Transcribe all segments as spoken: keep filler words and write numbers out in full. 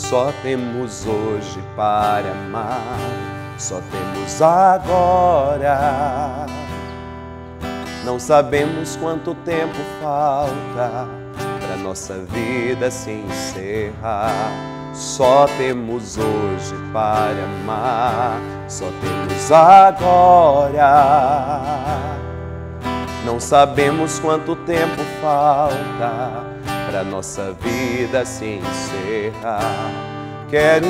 Só temos hoje para amar, só temos agora. Não sabemos quanto tempo falta para nossa vida se encerrar. Só temos hoje para amar, só temos agora. Não sabemos quanto tempo falta para nossa vida se encerrar. Quero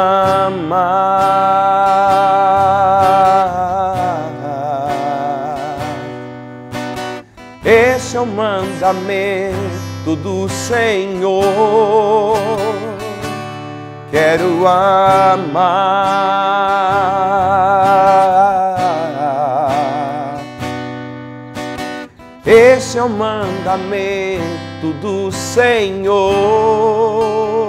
amar. Este é o mandamento do Senhor. Quero amar. Este é o mandamento do Senhor.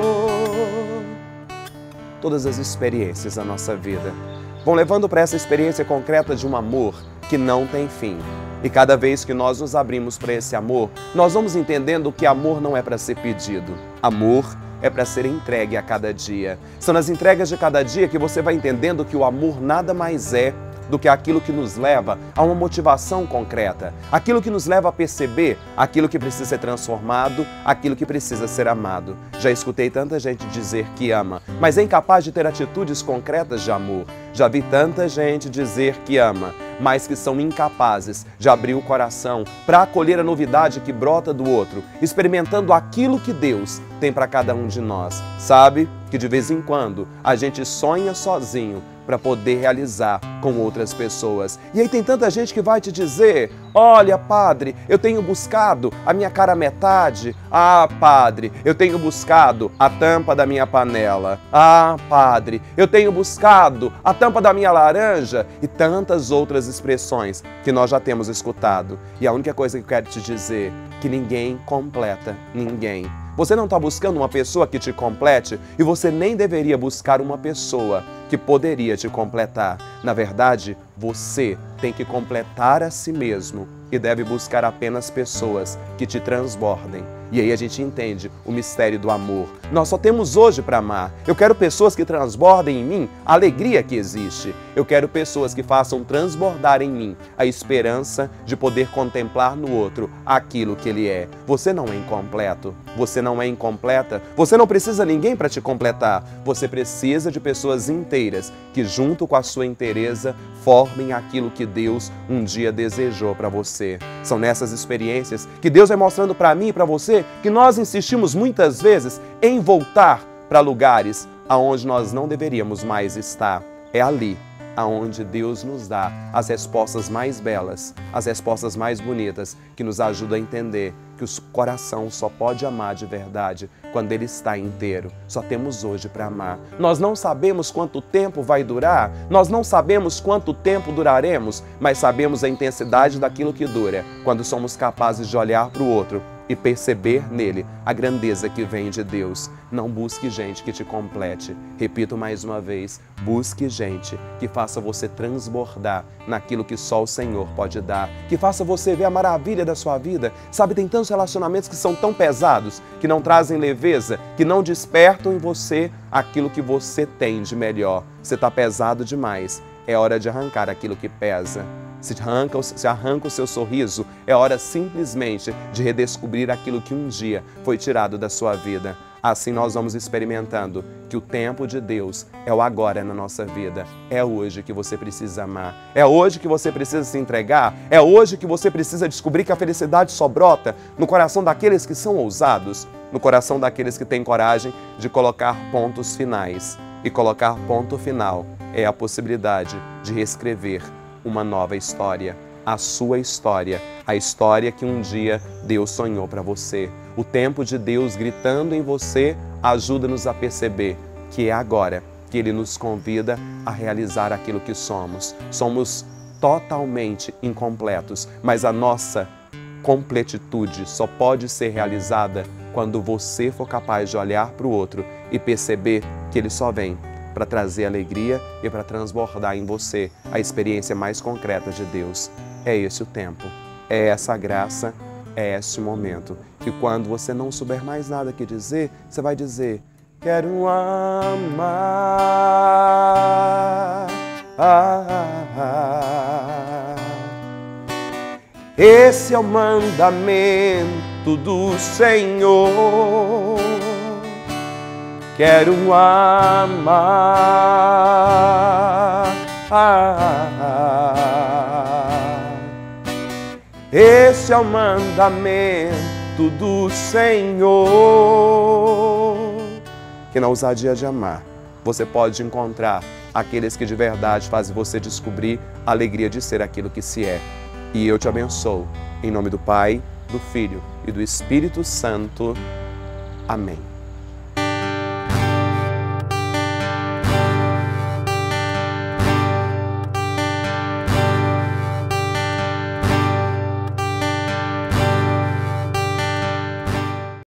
Todas as experiências da nossa vida vão levando para essa experiência concreta de um amor que não tem fim. E cada vez que nós nos abrimos para esse amor, nós vamos entendendo que amor não é para ser pedido. Amor é para ser entregue a cada dia. São nas entregas de cada dia que você vai entendendo que o amor nada mais é do que aquilo que nos leva a uma motivação concreta, aquilo que nos leva a perceber aquilo que precisa ser transformado, aquilo que precisa ser amado. Já escutei tanta gente dizer que ama, mas é incapaz de ter atitudes concretas de amor. Já vi tanta gente dizer que ama, mas que são incapazes de abrir o coração para acolher a novidade que brota do outro, experimentando aquilo que Deus tem para cada um de nós. Sabe que de vez em quando a gente sonha sozinho para poder realizar com outras pessoas. E aí tem tanta gente que vai te dizer: olha, padre, eu tenho buscado a minha cara metade. Ah, padre, eu tenho buscado a tampa da minha panela. Ah, padre, eu tenho buscado a tampa da minha laranja. E tantas outras expressões que nós já temos escutado. E a única coisa que eu quero te dizer é que ninguém completa ninguém. Você não está buscando uma pessoa que te complete e você nem deveria buscar uma pessoa que poderia te completar. Na verdade, você tem que completar a si mesmo e deve buscar apenas pessoas que te transbordem. E aí a gente entende o mistério do amor. Nós só temos hoje para amar. Eu quero pessoas que transbordem em mim a alegria que existe. Eu quero pessoas que façam transbordar em mim a esperança de poder contemplar no outro aquilo que ele é. Você não é incompleto. Você não é incompleta. Você não precisa de ninguém para te completar. Você precisa de pessoas inteiras que, junto com a sua inteireza, formem aquilo que Deus um dia desejou para você. São nessas experiências que Deus vai mostrando para mim e para você que nós insistimos muitas vezes em voltar para lugares aonde nós não deveríamos mais estar. É ali aonde Deus nos dá as respostas mais belas, as respostas mais bonitas, que nos ajudam a entender que o coração só pode amar de verdade quando ele está inteiro. Só temos hoje para amar. Nós não sabemos quanto tempo vai durar, nós não sabemos quanto tempo duraremos, mas sabemos a intensidade daquilo que dura, quando somos capazes de olhar para o outro e perceber nele a grandeza que vem de Deus. Não busque gente que te complete. Repito mais uma vez, busque gente que faça você transbordar naquilo que só o Senhor pode dar, que faça você ver a maravilha da sua vida. Sabe, tem tantos relacionamentos que são tão pesados, que não trazem leveza, que não despertam em você aquilo que você tem de melhor. Você está pesado demais. É hora de arrancar aquilo que pesa. Se arranca, se arranca o seu sorriso, é hora simplesmente de redescobrir aquilo que um dia foi tirado da sua vida. Assim nós vamos experimentando que o tempo de Deus é o agora na nossa vida. É hoje que você precisa amar. É hoje que você precisa se entregar. É hoje que você precisa descobrir que a felicidade só brota no coração daqueles que são ousados, no coração daqueles que têm coragem de colocar pontos finais. E colocar ponto final é a possibilidade de reescrever uma nova história, a sua história, a história que um dia Deus sonhou para você. O tempo de Deus gritando em você ajuda-nos a perceber que é agora que Ele nos convida a realizar aquilo que somos. Somos totalmente incompletos, mas a nossa completitude só pode ser realizada quando você for capaz de olhar para o outro e perceber que ele só vem para trazer alegria e para transbordar em você a experiência mais concreta de Deus. É esse o tempo, é essa graça, é esse o momento. Que quando você não souber mais nada que dizer, você vai dizer: quero amar. Esse é o mandamento do Senhor. Quero amar. Esse é o mandamento do Senhor. Que na ousadia de amar, você pode encontrar aqueles que de verdade fazem você descobrir a alegria de ser aquilo que se é. E eu te abençoo. Em nome do Pai, do Filho e do Espírito Santo. Amém.